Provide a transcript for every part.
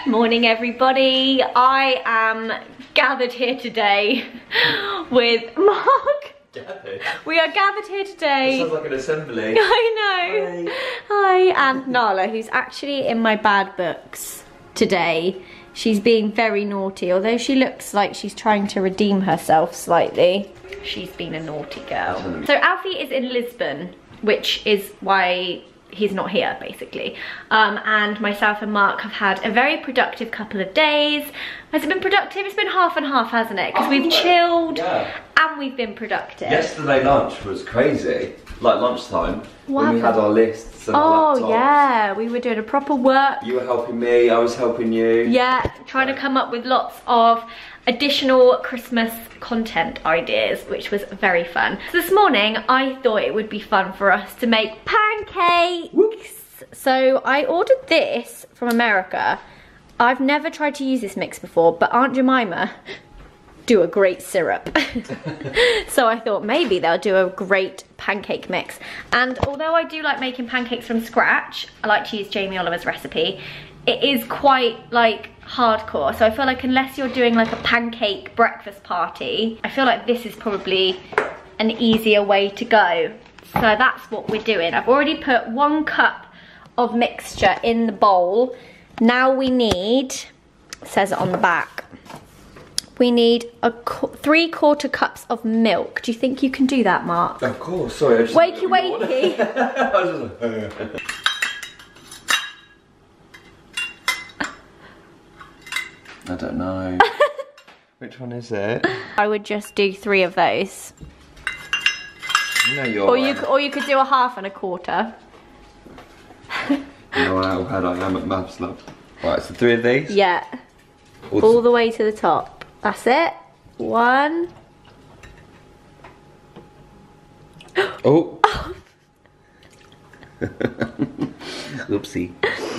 Morning everybody, I am gathered here today with Mark. Gathered? We are gathered here today. That sounds like an assembly. I know. Hi, and Nala, who's actually in my bad books today. She's being very naughty, although she looks like she's trying to redeem herself slightly. She's been a naughty girl. So Alfie is in Lisbon, which is why he's not here, basically. And myself and Mark have had a very productive couple of days. Has it been productive? It's been half and half, hasn't it? Because we've chilled and we've been productive. Yesterday lunch was crazy. Like lunchtime, when we had our lists and our laptops. Oh yeah, we were doing a proper work. You were helping me, I was helping you. Yeah, trying to come up with lots of additional Christmas content ideas, which was very fun. So this morning, I thought it would be fun for us to make pancakes. Whoops. So I ordered this from America. I've never tried to use this mix before, but Aunt Jemima do a great syrup. So I thought maybe they'll do a great pancake mix. And although I do like making pancakes from scratch, I like to use Jamie Oliver's recipe, it is quite like hardcore. So I feel like unless you're doing like a pancake breakfast party, I feel like this is probably an easier way to go. So that's what we're doing. I've already put 1 cup of mixture in the bowl. Now we need, it says it on the back, we need 3/4 cups of milk. Do you think you can do that, Mark? Of course, sorry. I just wakey wakey. I don't know. Which one is it? I would just do 3 of those. No, you're or you could do a 1/2 and a 1/4. You know how bad I am at maths, love. Right, so 3 of these? Yeah. All the way to the top. That's it. 1. Oh. Oopsie.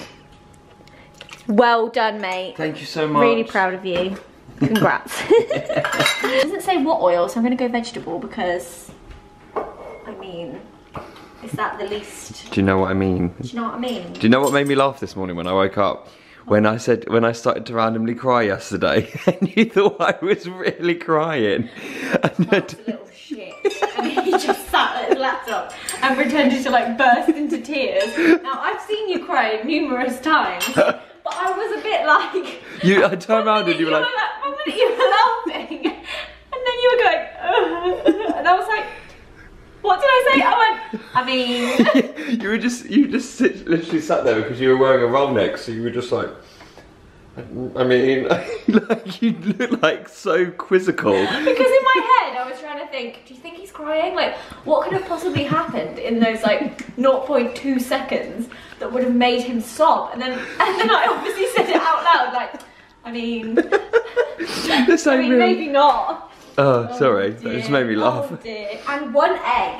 Well done, mate. Thank you so much. Really proud of you. Congrats. It doesn't say what oil, so I'm going to go vegetable because, I mean, is that the least? Do you know what I mean? Do you know what I mean? Do you know what made me laugh this morning when I woke up? When I started to randomly cry yesterday, and you thought I was really crying. That's a little shit. And he just sat at his laptop and pretended to like burst into tears. Now I've seen you cry numerous times, but I was a bit like. I turned around and you were like. One minute you were laughing, and then you were going, and I was like. What did I say? I went, I mean... you literally sat there because you were wearing a roll neck, so you were just like... I mean, like, you look like so quizzical. Because in my head, I was trying to think, do you think he's crying? Like, what could have possibly happened in those, like, 0.2 seconds that would have made him sob? And then I obviously said it out loud, like, I mean... maybe not. Oh, sorry, that just made me laugh. Oh dear. And 1 egg.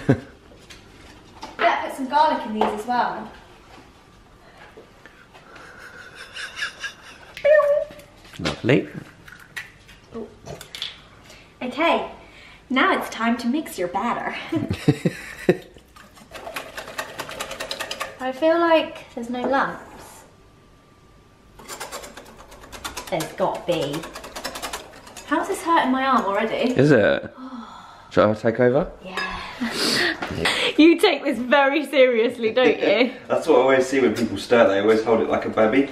Yeah, put some garlic in these as well. Lovely. Ooh. Okay, now it's time to mix your batter. I feel like there's no lumps. There's got to be. How's this hurting my arm already? Is it? Shall I take over? Yeah. You take this very seriously, don't you? That's what I always see when people stir, they always hold it like a baby.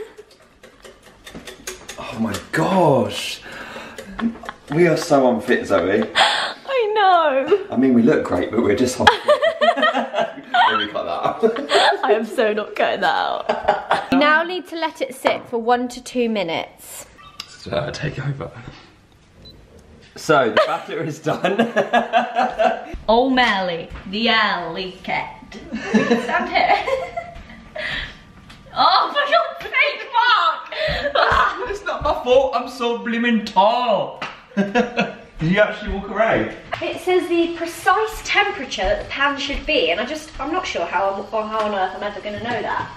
Oh my gosh. We are so unfit, Zoe. I know. I mean, we look great, but we're just unfit. Maybe cut that out. I am so not cutting that out. You now need to let it sit for 1 to 2 minutes. So take over. So the batter is done. O'Malley, the alley cat. Stand here. Oh, for God's sake, Mark! It's not my fault, I'm so blimmin' tall. Did you actually walk away? It says the precise temperature that the pan should be, and I'm not sure how on earth I'm ever going to know that.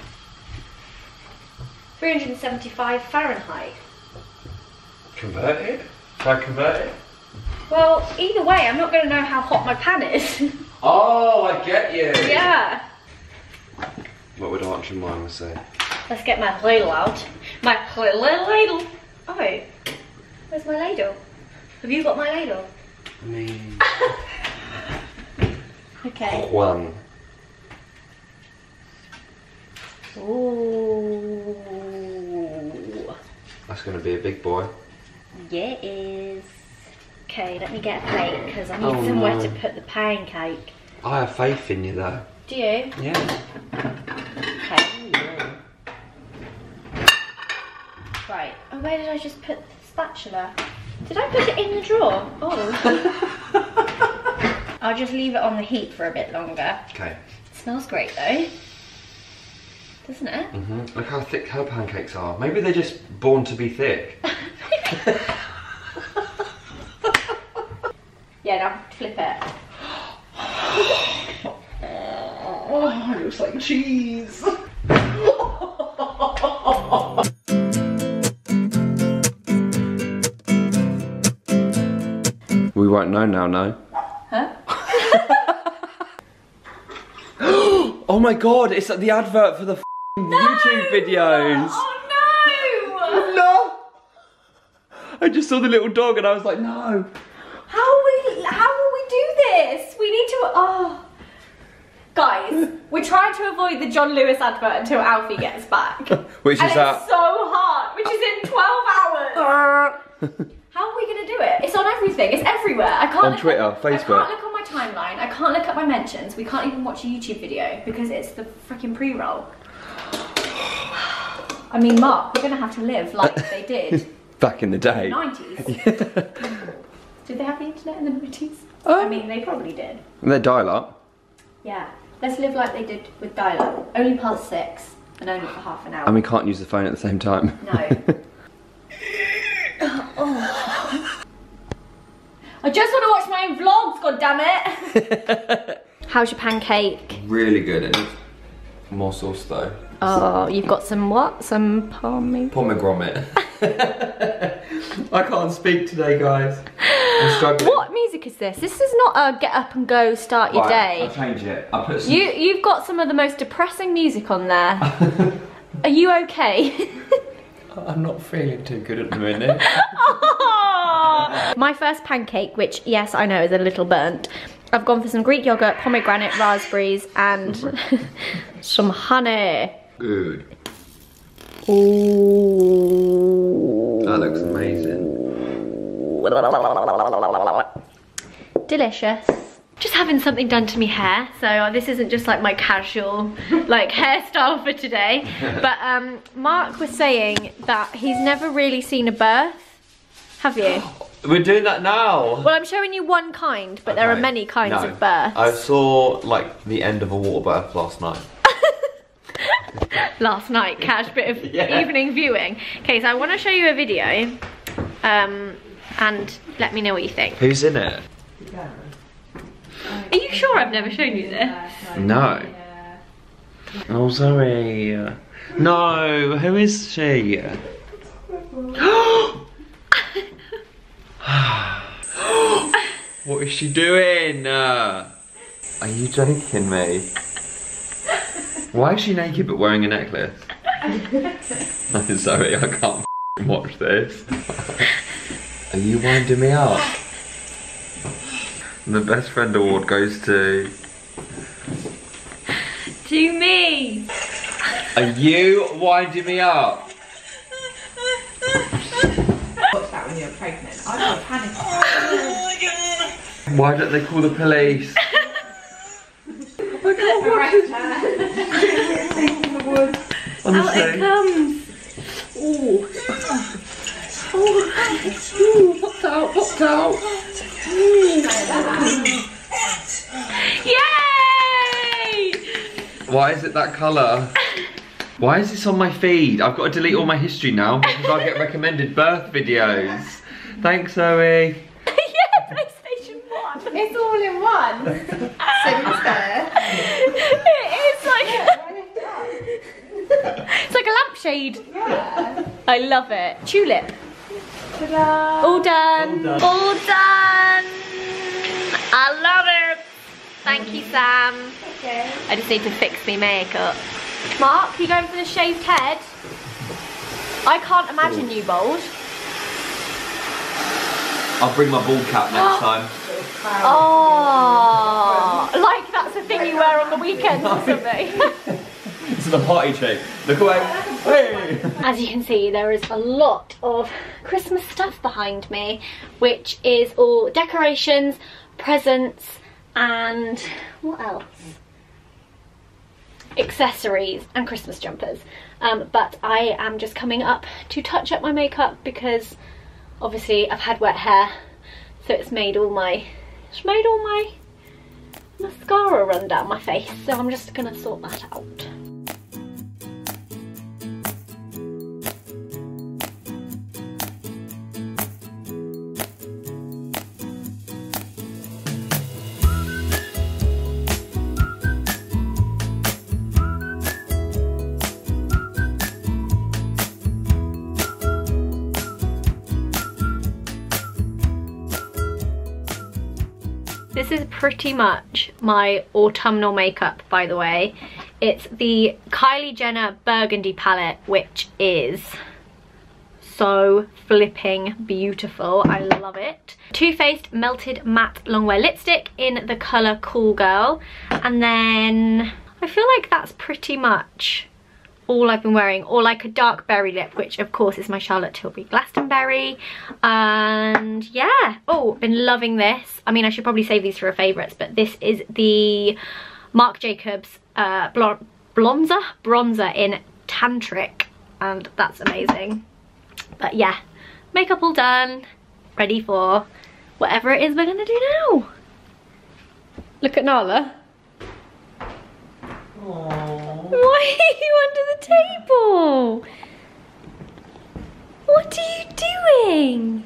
375 Fahrenheit. Convert it? Should I convert it? Well, either way, I'm not going to know how hot my pan is. Oh, I get you. Yeah. What would Aunt Jemima say? Let's get my ladle out. My ladle. Oh, where's my ladle? Have you got my ladle? Me. Okay. One. Ooh. That's gonna be a big boy. Yeah, it is. Okay, let me get a plate because I need somewhere to put the pancake. I have faith in you though. Do you? Yeah. Okay. Right. Oh, where did I just put the spatula? Did I put it in the drawer? Oh. I'll just leave it on the heat for a bit longer. Okay. It smells great though. Doesn't it? Look how thick her pancakes are. Maybe they're just born to be thick. Yeah, now flip it. Oh, it looks like cheese. We won't know now, no? Huh? Oh my god, it's like the advert for the YouTube videos. Oh no! No! I just saw the little dog and I was like, no. How will we do this? We need to, oh. Guys, we're trying to avoid the John Lewis advert until Alfie gets back. Which is that? It's so hard, which is in 12 hours. How are we gonna do it? It's on everything, it's everywhere. I can't on Twitter, Facebook. I can't look on my timeline, I can't look at my mentions, we can't even watch a YouTube video because it's the freaking pre-roll. I mean, Mark, we're gonna have to live like they did. Back in the day. In the 90s. Did they have the internet in the 90s? I mean, they probably did. They're dial-up. Yeah. Let's live like they did with dial-up. Only past 6 and only for half an hour. And we can't use the phone at the same time. No. Oh. I just want to watch my own vlogs, goddammit! How's your pancake? Really good. It needs more sauce though. Oh, you've got some what? Some pomegranate. I can't speak today, guys. I'm struggling. What music is this? This is not a get up and go, start your day. I'll change it. I'll put some... You've got some of the most depressing music on there. Are you okay? I'm not feeling too good at the minute. My first pancake, which yes, I know is a little burnt. I've gone for some Greek yogurt, pomegranate, raspberries, and some honey. Good. Ooh. That looks amazing. Delicious. Just having something done to me hair, so this isn't just like my casual like hairstyle for today. But Mark was saying that he's never really seen a birth. Have you? We're doing that now. Well, I'm showing you one kind, but there are many kinds of births. I saw like the end of a water birth last night. Last night, cash bit of evening viewing. Okay, so I want to show you a video, and let me know what you think. Who's in it? Are you sure I've never shown you this? No. Oh, Zoe. No, who is she? What is she doing? Are you joking me? Why is she naked but wearing a necklace? Sorry, I can't watch this. Are you winding me up? The best friend award goes to me. Are you winding me up? Watch that when you're pregnant. I got panic. Why don't they call the police? I can't watch this. Honestly. Out it comes. Ooh. Ooh, popped out, popped out. Yay! Why is it that colour? Why is this on my feed? I've got to delete all my history now because I get recommended birth videos. Thanks, Zoe. Yeah, PlayStation 1. It's all in one. Sinister. It's like a lampshade. Yeah. I love it. Tulip. Ta-da. All done. All done. All done. I love it. Thank you, Sam. Okay. I just need to fix my makeup. Mark, you going for the shaved head? I can't imagine you bold. I'll bring my ball cap next time. Oh, like that's the thing you wear on the weekends or something. It's the party trick. Look away. Hey. As you can see, there is a lot of Christmas stuff behind me, which is all decorations, presents, and what else? Accessories and Christmas jumpers. But I am just coming up to touch up my makeup because obviously I've had wet hair, so it's made all my mascara run down my face. So I'm just gonna sort that out. This is pretty much my autumnal makeup, by the way. It's the Kylie Jenner Burgundy palette, which is so flipping beautiful. I love it. Too Faced Melted Matte Longwear Lipstick in the colour Cool Girl. And then I feel like that's pretty much all I've been wearing, or like a dark berry lip, which of course is my Charlotte Tilbury Glastonbury. And yeah, oh, been loving this. I mean, I should probably save these for a favourites, but this is the Marc Jacobs bronzer in Tantric, and that's amazing. But yeah, makeup all done, ready for whatever it is we're gonna do now. Look at Nala. Aww. Why are you under the table? What are you doing?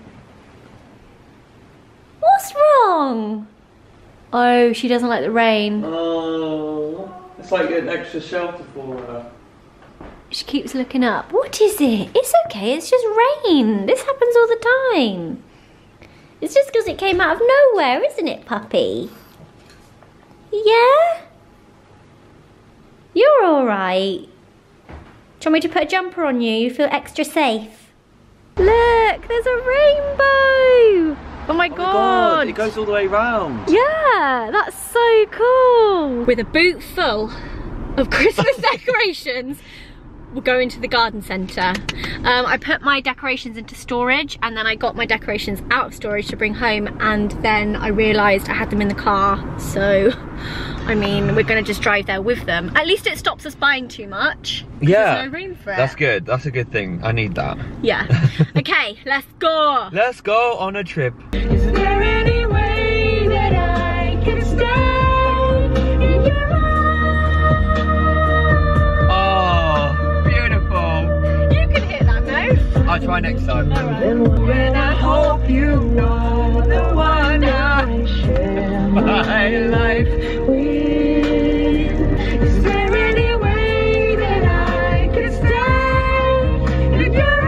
What's wrong? Oh, she doesn't like the rain. Oh, it's like an extra shelter for her. She keeps looking up. What is it? It's okay, it's just rain. This happens all the time. It's just because it came out of nowhere, isn't it, puppy? Yeah? You're alright. Do you want me to put a jumper on you? You feel extra safe? Look, there's a rainbow! Oh my god! It goes all the way round. Yeah, that's so cool! With a boot full of Christmas decorations, we're going to the garden centre. I put my decorations into storage, and then I got my decorations out of storage to bring home, and then I realised I had them in the car, so I mean, we're gonna just drive there with them. At least it stops us buying too much. Yeah, there's no room for it. That's good. That's a good thing. I need that. Yeah. Okay, let's go. Let's go on a trip. Is there any way that I can stay in your arms? Oh, beautiful. You can hit that note. I'll try next time. All right. When I hope you know the one I share my life with. Is there any way that I can stay in your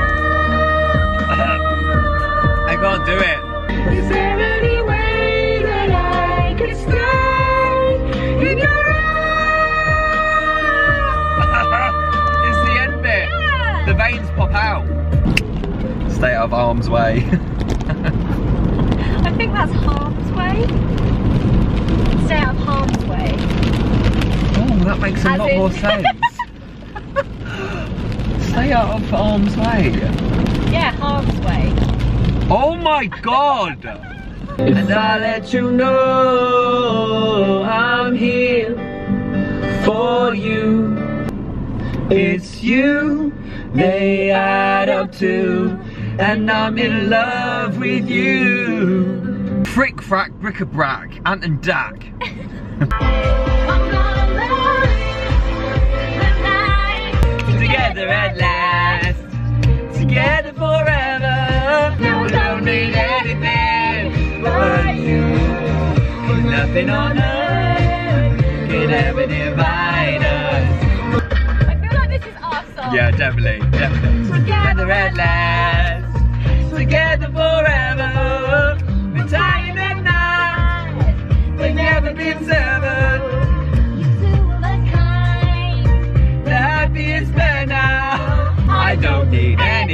arms? I can't do it. Is there any way that I can stay in your arms? It's the end bit. Yeah. The veins pop out. Stay out of harm's way. I think that's harm's way. Stay out of harm's way. Oh, that makes a lot more sense. Stay out of harm's way. Yeah, harm's way. Oh my god! And I let you know I'm here for you. It's you they add up to, and I'm in love with you. Frick frack bric-a-brac, Ant and Dak. Together at last, together forever. Now we don't need anything but you. 'Cause nothing on earth can ever divide us. I feel like this is our song. Yeah, definitely, definitely. Together at last, together forever. The time and night, they've never been severed. The happiest man now. I don't need any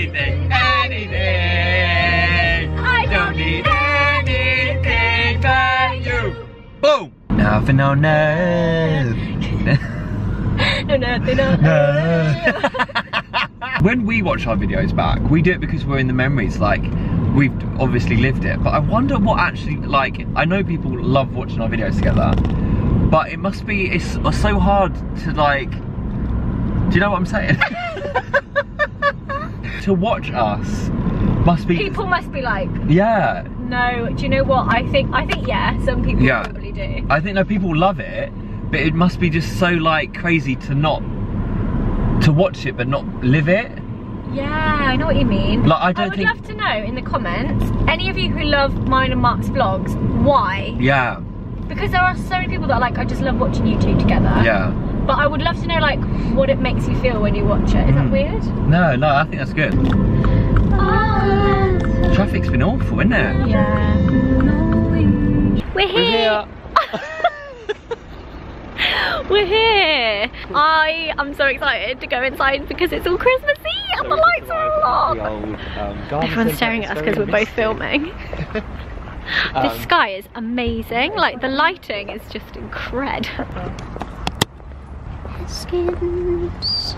anything, anything. I don't need anything but you. Boom. Nothing on earth. No, nothing on earth. When we watch our videos back, we do it because we're in the memories, like, we've obviously lived it, but I wonder what actually, like, I know people love watching our videos together, but it must be, it's so hard to, like, do you know what I'm saying? To watch us must be... People must be like... Yeah. No, do you know what? I think yeah, some people probably do. I think that people love it, but it must be just so, like, crazy to not... to watch it but not live it. Yeah, I know what you mean. Like, I would love to know in the comments, any of you who love mine and Mark's vlogs, why? Yeah. Because there are so many people that are like, I just love watching you two together. Yeah. But I would love to know, like, what it makes you feel when you watch it. Is that weird? No, I think that's good. Traffic's been awful, isn't it? Yeah. We're here. We're here. I am so excited to go inside because it's all Christmassy and the lights are all on. Everyone's staring at us because we're both filming. The sky is amazing. Like, the lighting is just incredible. Skins.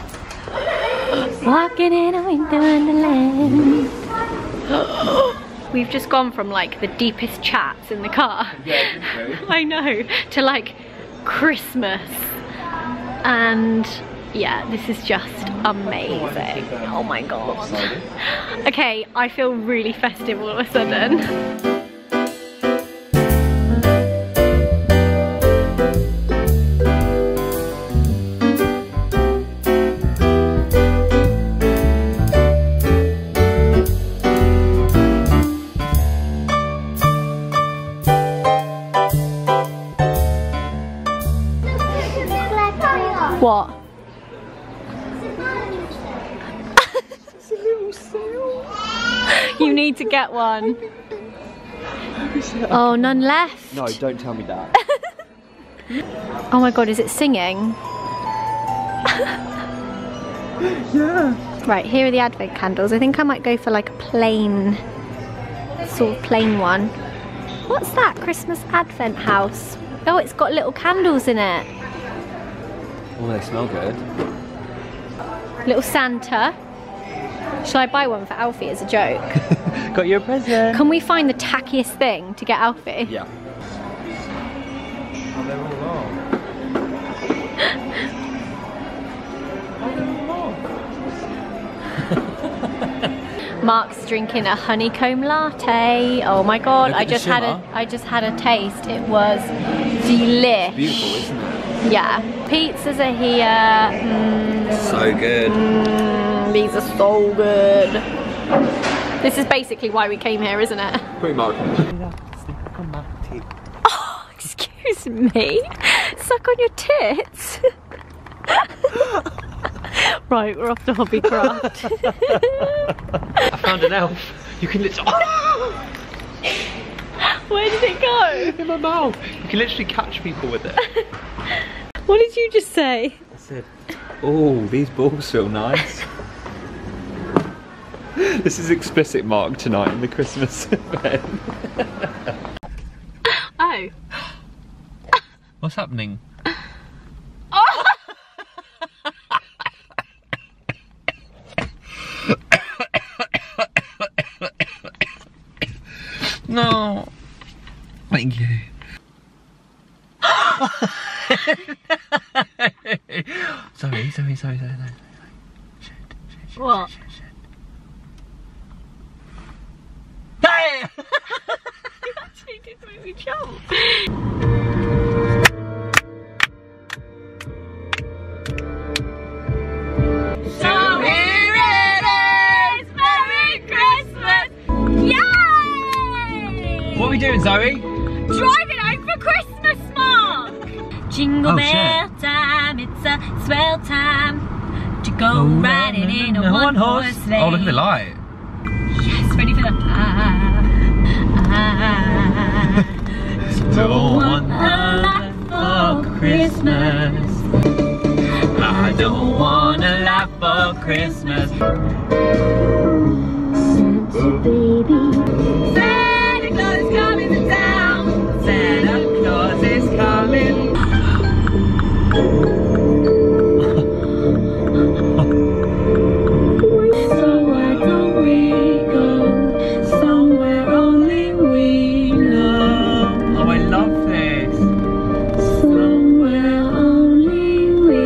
Walking in a winter wonderland. We've just gone from, like, the deepest chats in the car. Yeah, I know. To, like, Christmas. And yeah, this is just amazing. Oh my god. Okay, I feel really festive all of a sudden. What? You need to get one. Oh, none left. No, don't tell me that. Oh my god, is it singing? Yeah. Right, here are the advent candles. I think I might go for like a plain, sort of plain one. What's that? Christmas advent house. Oh, it's got little candles in it. Oh, they smell good. Little Santa. Shall I buy one for Alfie as a joke? Got you a present. Can we find the tackiest thing to get Alfie? Yeah. Oh, they're all long. Mark's drinking a honeycomb latte. Oh my god, Look I at just the had a taste. It was delish. Beautiful, isn't it? Yeah. Pizzas are here. So good. These are so good. This is basically why we came here, isn't it? Pretty much. Oh, excuse me? Suck on your tits? Right, we're off to Hobbycraft. I found an elf. You can literally... Where did it go? In my mouth. You can literally catch people with it. What did you just say? I said, oh, these balls feel nice. This is explicit Mark tonight in the Christmas event. Oh. What's happening? Oh. No. Thank you. Sorry. What? Hey! You actually did make me jump. So here it is! Merry Christmas! Yay! What are we doing, Zoe? Driving home for Christmas, Mark! Jingle bell time, it's a swell time to go riding in a one-horse sleigh. Oh, look at the light. Yes, ready for the Don't want a lot for Christmas. I I don't wanna laugh for Christmas. Santa Claus is coming to town. Santa Claus is coming. Somewhere don't we go? Somewhere only we know. Oh, I love this. Somewhere only we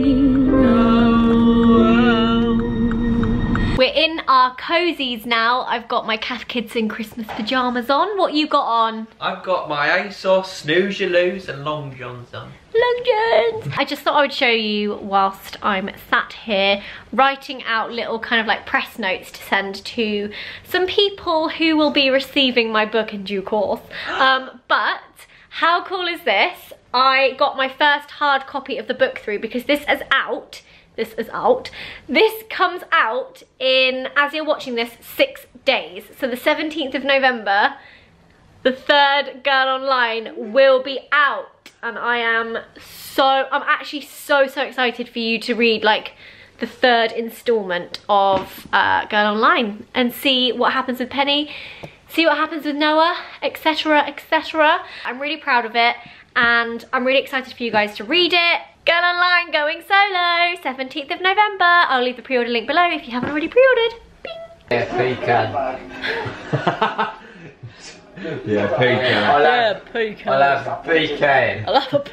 know. We're in our cozies now. I've got my Cath Kidston Christmas pyjamas on. What you got on? I've got my ASOS Snooze You Lose and Long Johns on. Long Johns! I just thought I would show you whilst I'm sat here writing out little kind of like press notes to send to some people who will be receiving my book in due course. But how cool is this? I got my first hard copy of the book through because this is out. This comes out in, as you're watching this, 6 days. So the 17th of November, the third Girl Online will be out. And I'm actually so excited for you to read like the third installment of Girl Online and see what happens with Penny, see what happens with Noah, etc, etc. I'm really proud of it and I'm really excited for you guys to read it. Girl Online going solo, 17th of November. I'll leave the pre-order link below if you haven't already pre-ordered. Bing. Yeah, pecan. Yeah, pecan. I'll have pecan. I'll have a pecan. I'll have a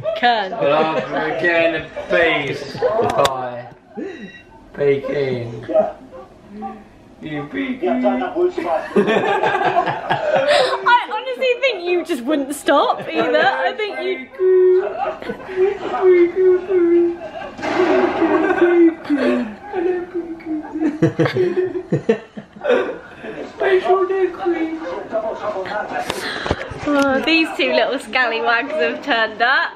pecan and peas. Pie. Pecan. You pecan. I honestly think you just wouldn't stop either. I think you... Oh, these two little scallywags have turned up.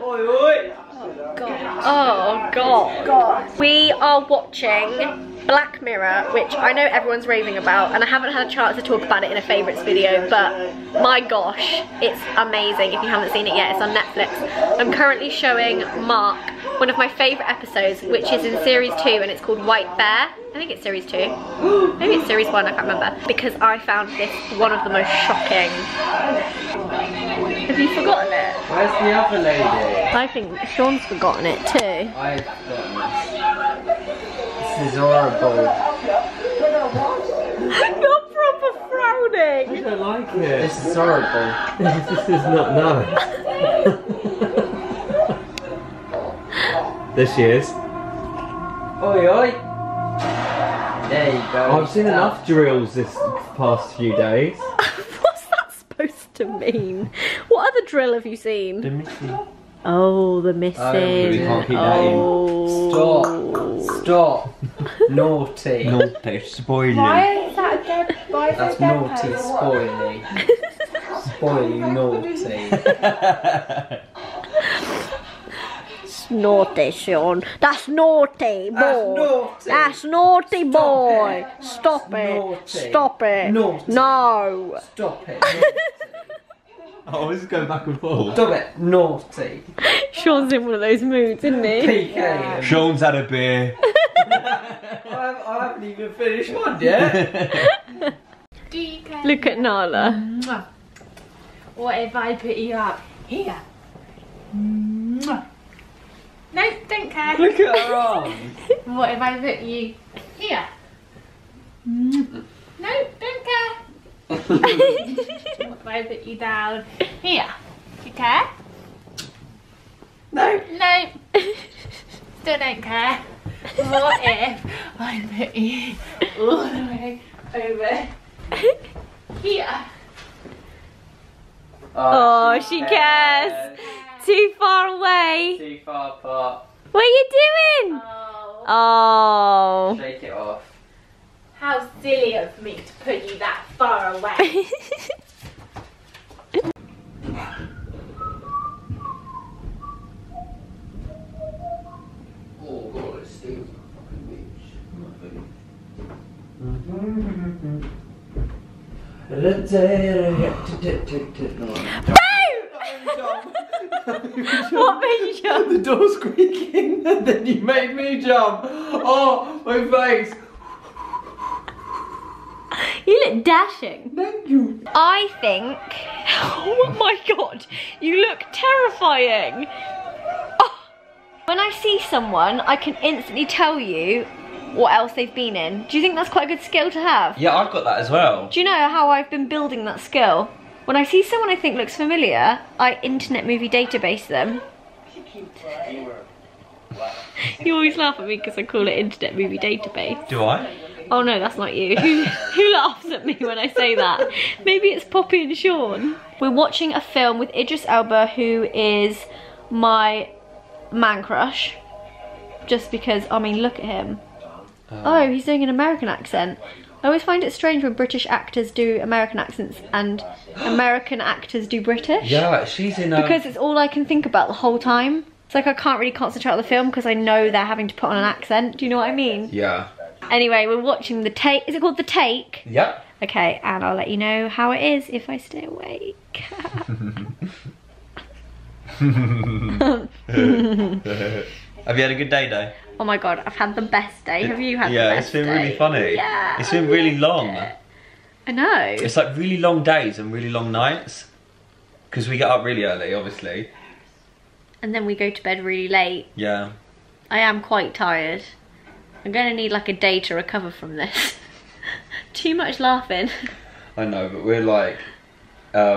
Oh god. We are watching Black Mirror, which I know everyone's raving about, and I haven't had a chance to talk about it in a favourites video, but my gosh, it's amazing. If you haven't seen it yet, it's on Netflix. I'm currently showing Mark one of my favourite episodes, which is in series 2, and it's called White Bear. I think it's series 2. Maybe it's series 1, I can't remember. Because I found this one of the most shocking. Have you forgotten it? Where's the other lady? I think Sean's forgotten it too. I've forgotten this. This is horrible. You're proper frowning. I don't like it. This is horrible. This is not nice. This year's. Oi oi. There you go. I've seen enough drills this past few days. What's that supposed to mean? What other drill have you seen? The missing. Oh, the missing. Oh, we can't keep that in. Stop. Naughty. Naughty, spoiling. Why is that a dead? Why is That's there a dead naughty, person? spoily. Spoily, naughty. Naughty, Sean. That's naughty, boy. naughty. That's naughty, boy. Stop it. Naughty. Stop it. Naughty. No. Stop it. Oh, this is going back and forth. Stop it. Naughty. Sean's in one of those moods, isn't he? PK. Sean's had a beer. I haven't even finished one yet. Look at Nala. Mwah. What if I put you up here? Mwah. No, don't care. Look at her arms. What if I put you here? No, don't care. What if I put you down here? Do you care? No. No. Still don't care. What if I put you all the way over here? Oh, she cares. Too far away. Too far apart. What are you doing? Oh, Oh. Shake it off. how silly of me to put you that far away. Oh god, it's still fucking beach. What made you jump? The door squeaking and then you made me jump. Oh, my face. You look dashing. Thank you. I think, oh my god, you look terrifying. Oh. When I see someone, I can instantly tell you what else they've been in. Do you think that's quite a good skill to have? Yeah, I've got that as well. Do you know how I've been building that skill? When I see someone I think looks familiar, I internet movie database them. You always laugh at me because I call it internet movie database. Do I? Oh no, that's not you. Who laughs at me when I say that? Maybe it's Poppy and Sean. We're watching a film with Idris Elba, who is my man crush. Just because, I mean, look at him. Oh, he's doing an American accent. I always find it strange when British actors do American accents and American actors do British. Yeah, she's in Because it's all I can think about the whole time. It's like I can't really concentrate on the film because I know they're having to put on an accent. Do you know what I mean? Yeah. Anyway, we're watching The Take. Is it called The Take? Yep. Okay, and I'll let you know how it is if I stay awake. Have you had a good day, though? Oh my god, I've had the best day. Have you had the Yeah, best it's been day? really funny. Yeah. It's been really long. I know. It's like really long days and really long nights. Because we get up really early, obviously. And then we go to bed really late. Yeah. I am quite tired. I'm gonna need like a day to recover from this. Too much laughing. I know, but we're like, I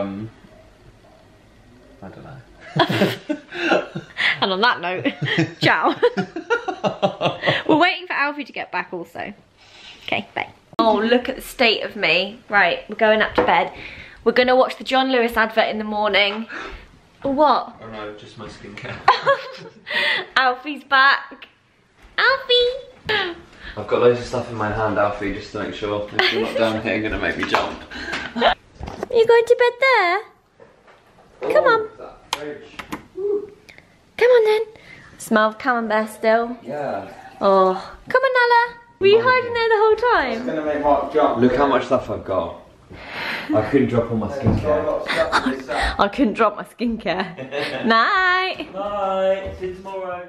don't know. And on that note, ciao. We're waiting for Alfie to get back also. Okay, bye. Oh, look at the state of me. Right, we're going up to bed. We're gonna watch the John Lewis advert in the morning. What? Oh no, just my skincare. Alfie's back. Alfie! I've got loads of stuff in my hand, Alfie, just to make sure if you're not down here, you're gonna make me jump. You going to bed there? Come on. Come on then. Smell of camembert still. Yeah. Oh, come on Nala. Were you hiding there the whole time? Gonna make Mark jump. Look how much stuff I've got. I couldn't drop all my skincare. I couldn't drop my skincare. Night. Bye, see you tomorrow.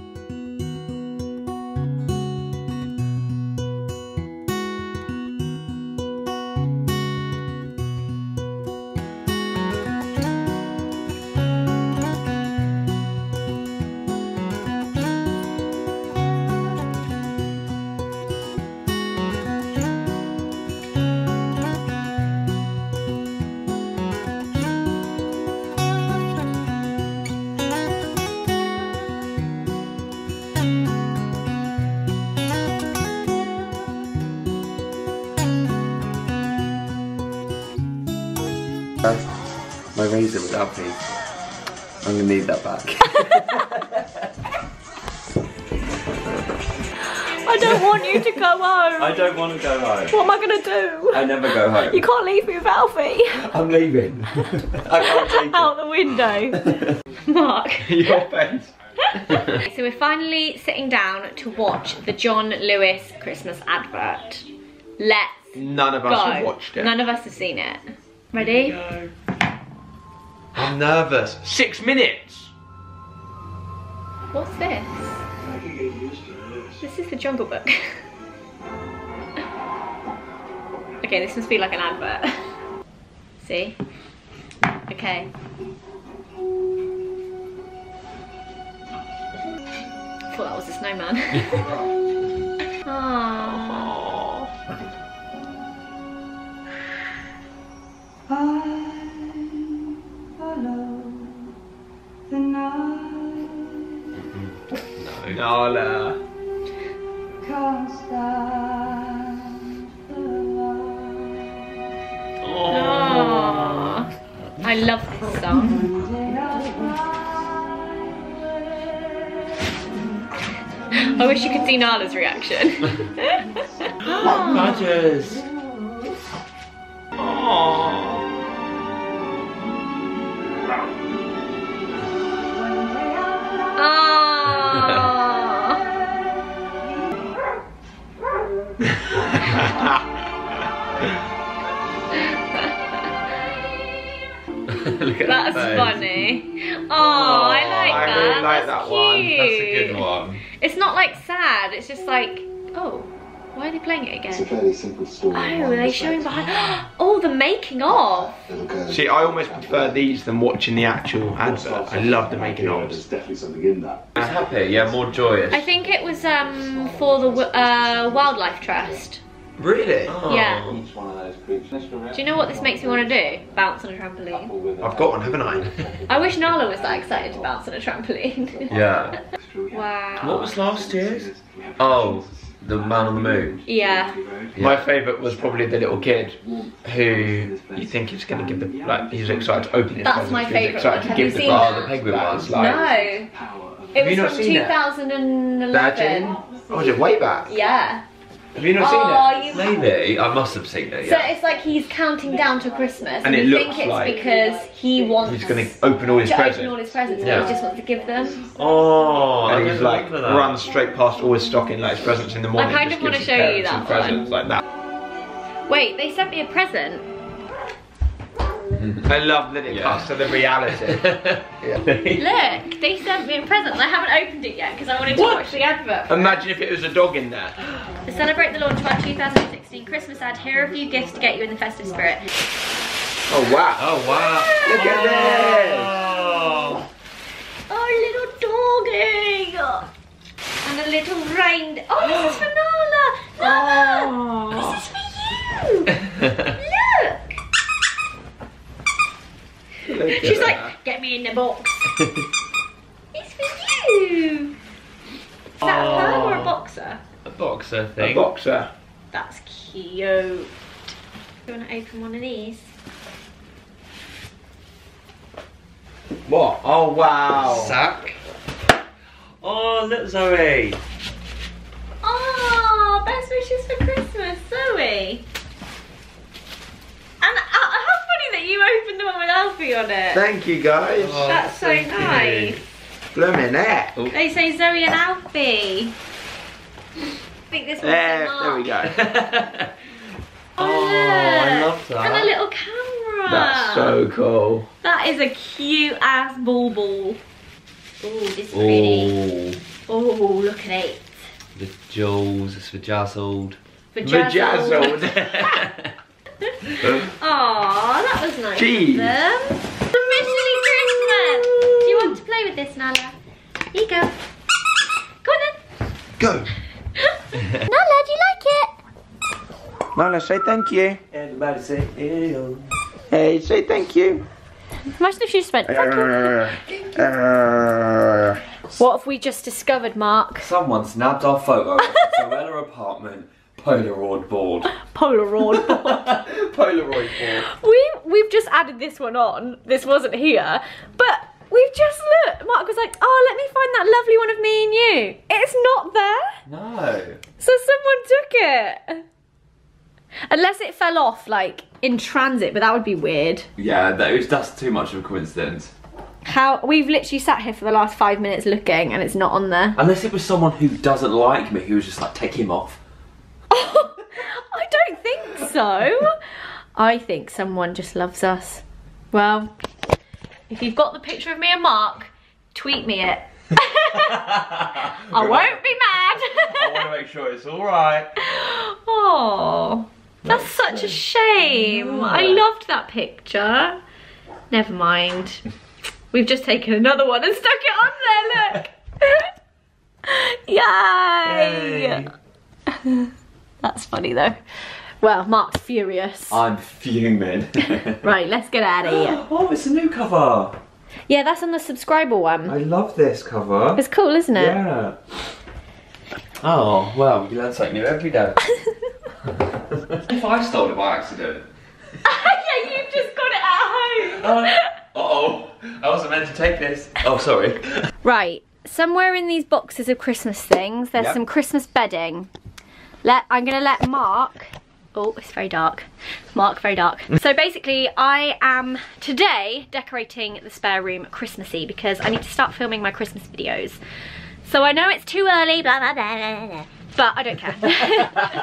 My razor was Alfie. I'm gonna need that back. I don't want you to go home. I don't want to go home. What am I gonna do? I never go home. You can't leave me with Alfie. I'm leaving. I can't take Out the window. Mark. Your face. So we're finally sitting down to watch the John Lewis Christmas advert. Let's None of go. us have watched it. None of us have seen it. Ready? I'm nervous. 6 minutes. What's this? This is the Jungle Book. Okay, this must be like an advert. See? Okay. I thought that was a snowman. Aww. Nala. Aww. I love this song. I wish you could see Nala's reaction. Badgers. Aww. Look at That's that face. funny. Oh, I like that. I really like That's that one. cute. That's a good one. It's not like sad, it's just like, oh, why are they playing it It's a again? fairly simple story. Oh, are they showing behind? Oh, the making of. See, I almost prefer these than watching the actual advert. I love the making There's ofs. definitely something in that. It's happy, yeah, more joyous. I think it was for the Wildlife Trust. Really? Oh. Yeah. Each one of those creatures. Do you know what this makes me want to do? Bounce on a trampoline. I've got one, haven't I? I wish Nala was that excited to bounce on a trampoline. Yeah. Wow. What was last year's? Oh, the Man on the Moon. Yeah. My favourite was probably the little kid who you think is going to give the, like, he's excited to open his That's presents, my he's favourite excited one. to Have give you the seen presents. that? The penguin That one. was like, No. It Have was you not from seen it? 2011. Oh, is it way back? Yeah. Have you not Oh, seen you. Maybe. I must have seen it, So yeah. it's like he's counting down to Christmas, And it you looks think it's like because he wants He's going to open all his to presents. open all his presents, Yeah. and he just wants to give them. Oh, I And he's didn't like remember that. runs straight past all his stocking, like his presents in the morning. kind just of wanna gives his show you parents that some presents like that. Wait, they sent me a present. I love that it Yeah. cuts to the reality. Look, they sent me a present. I haven't opened it yet because I wanted to What? watch the advert. Imagine if it was a dog in there. To celebrate the launch of our 2016 Christmas ad, here are a few gifts to get you in the festive spirit. Oh wow! Oh, wow. Look at this! Oh. Oh, little doggy! And a little reindeer. Oh, this is for Nala! Nala! This is for you! Look! Look at She's that. like, get me in the box. It's for you! Is that a pug or a boxer? A boxer a thing. boxer. That's cute. Do you want to open one of these? What? Oh wow! Sack. Oh, look, Zoe. Oh, best wishes for Christmas, Zoe. And how funny that you opened the one with Alfie on it. Thank you guys. Oh, That's so thank you. nice. Blooming heck. Oh. They say Zoe and Alfie. I think this one's There we go. Oh, I look. love that. And a little camera. That's so cool. That is a cute ass bauble. Oh, this is pretty. Oh, Oh, look at it. the jewels, it's vajazzled. Vajazzled. Aw, that was nice. Jeez. of them. Officially Christmas. Do you want to play with this, Nala? Here you go. Go on then. Go. Nala, do you like it? Nala, say thank you. Everybody say ew. Hey, say thank you. Imagine if she just went, what have we just discovered, Mark? Someone snapped our photo of Zoella apartment Polaroid board. Polaroid board. Polaroid board. We've just added this one on. This wasn't here. But we've just looked. Mark was like, oh, let me find that lovely one of me and you. It's not there. No. So someone took it. Unless it fell off, like, in transit, but that would be weird. Yeah, that's too much of a coincidence. We've literally sat here for the last 5 minutes looking and it's not on there. Unless it was someone who doesn't like me, who was just like, take him off. I don't think so. I think someone just loves us. Well, if you've got the picture of me and Mark, tweet me it. I won't be mad. I want to make sure it's alright. Oh, that's such a shame. I loved that picture. Never mind. We've just taken another one and stuck it on there, look. Yay! That's funny though. Well, Mark's furious. I'm fuming. Right, let's get out of here. Oh, it's a new cover. Yeah, that's on the subscriber one. I love this cover. It's cool, isn't it? Yeah. Oh, well, you learn something new every day. If I stole it by accident. Yeah, you've just got it at home. Uh-oh. I wasn't meant to take this. Oh, sorry. Right, somewhere in these boxes of Christmas things, there's Yep. some Christmas bedding. I'm gonna let Mark, oh, it's very dark. Mark, very dark. So basically, I am today decorating the spare room Christmassy because I need to start filming my Christmas videos. So I know it's too early, blah, blah, blah, blah, blah, but I don't care.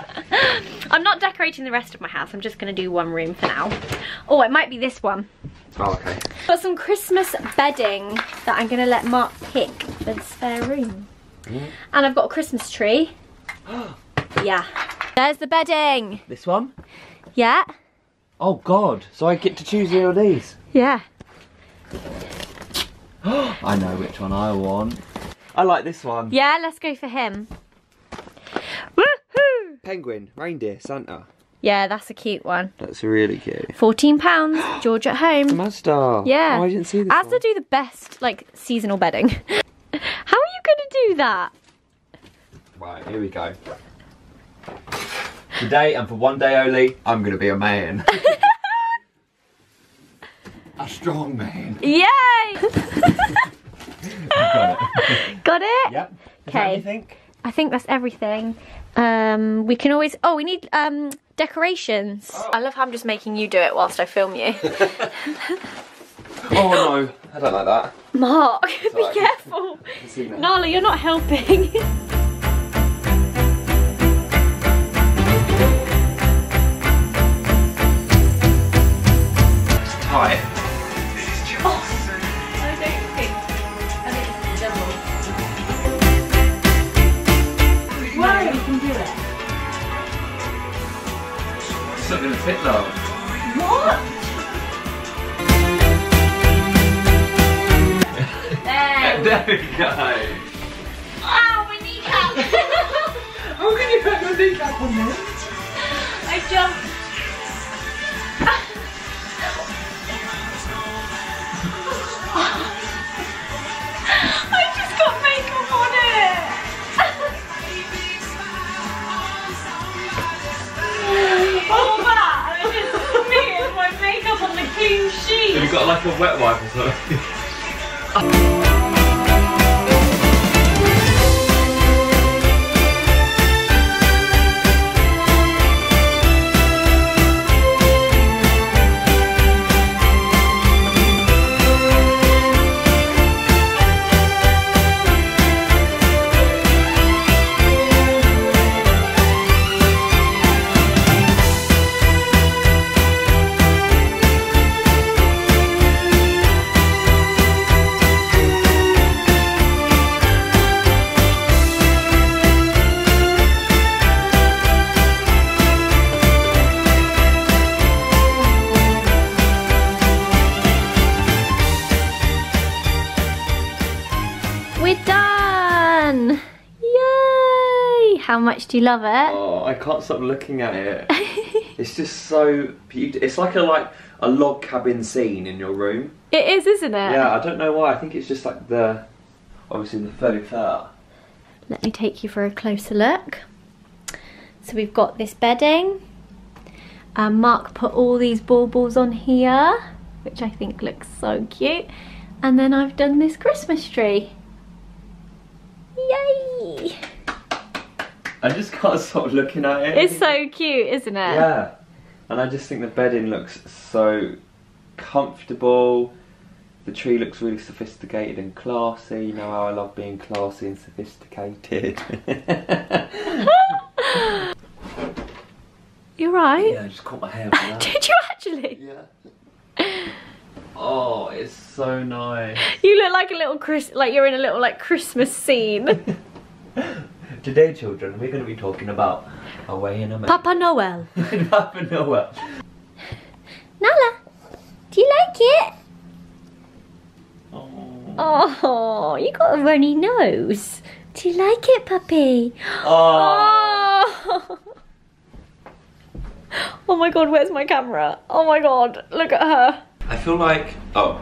I'm not decorating the rest of my house. I'm just gonna do one room for now. Oh, it might be this one. Oh, okay. Got some Christmas bedding that I'm gonna let Mark pick for the spare room. And I've got a Christmas tree. Yeah. There's the bedding. This one? Yeah. Oh God! So I get to choose any of these? Yeah. I know which one I want. I like this one. Yeah, let's go for him. Woohoo! Penguin, reindeer, Santa. Yeah, that's a cute one. That's really cute. £14. George at home. Mazda. Yeah. Oh, I didn't see this Asda one. do the best, like, seasonal bedding. How are you gonna do that? Right, here we go. Today, and for one day only, I'm gonna be a man. A strong man. Yay! Got it. Got it? Yep. Okay. You think? I think that's everything. We can always, oh, we need decorations. Oh. I love how I'm just making you do it whilst I film you. Oh no, I don't like that. Mark, be Sorry. careful. Nala, you're not helping. Tight. Wow, you can do it. It's not gonna fit though. What? There we go. Oh, my kneecap. How can you put your kneecap on there? I jumped. I just got makeup on it. Oh, that. And I just smeared my makeup on the clean sheet. Have you got like a wet wipe or something? We're done! Yay! How much do you love it? Oh, I can't stop looking at it. It's just so beautiful. It's like a log cabin scene in your room. It is, isn't it? Yeah, I don't know why. I think it's just like obviously the fairy fur. Let me take you for a closer look. So we've got this bedding. Mark put all these baubles on here, which I think looks so cute. And then I've done this Christmas tree. Yay! I just can't stop looking at it. It's so cute, isn't it? Yeah. And I just think the bedding looks so comfortable. The tree looks really sophisticated and classy. You know how I love being classy and sophisticated. You're right. Yeah, I just caught my hair with that. Did you actually? Yeah. Oh, it's so nice. You look like a little like you're in a little like Christmas scene. Today, children, we're going to be talking about Away in America. Papa Noel. Papa Noel. Nala, do you like it? Oh. Oh, you got a runny nose. Do you like it, puppy? Oh. Oh. Oh my god, where's my camera? Oh my god, look at her. I feel like... Oh.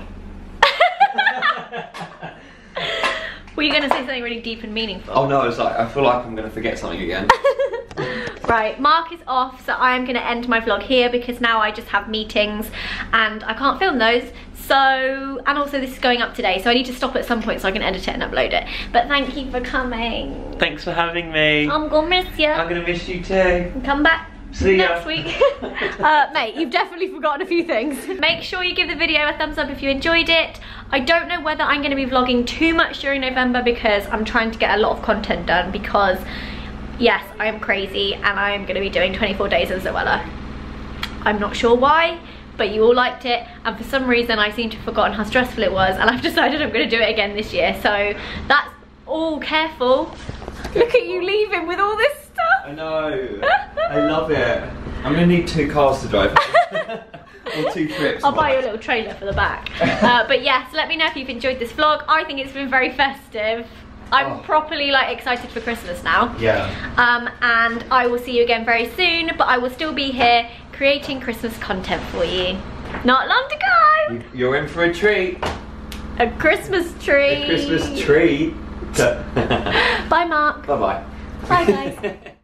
Were you going to say something really deep and meaningful? Oh no, it's like, I feel like I'm going to forget something again. Right, Mark is off, so I'm going to end my vlog here because now I just have meetings and I can't film those. So, and also this is going up today, so I need to stop at some point so I can edit it and upload it. But thank you for coming. Thanks for having me. I'm gonna miss you. I'm going to miss you too. Come back See ya. next week. Mate, you've definitely forgotten a few things. Make sure you give the video a thumbs up if you enjoyed it. I don't know whether I'm going to be vlogging too much during November because I'm trying to get a lot of content done because, yes, I am crazy and I am going to be doing 24 days of Zoella. I'm not sure why, but you all liked it, and for some reason I seem to have forgotten how stressful it was, and I've decided I'm going to do it again this year. So that's all. Careful. Look at you leaving with all this stuff. I know. I love it. I'm going to need 2 cars to drive. Or 2 trips. I'll buy you a little trailer for the back. But yes, let me know if you've enjoyed this vlog. I think it's been very festive. I'm properly like excited for Christmas now. Yeah. And I will see you again very soon, but I will still be here creating Christmas content for you. Not long to go. You're in for a treat. A Christmas tree. A Christmas treat. Bye, Mark. Bye-bye. Bye, guys.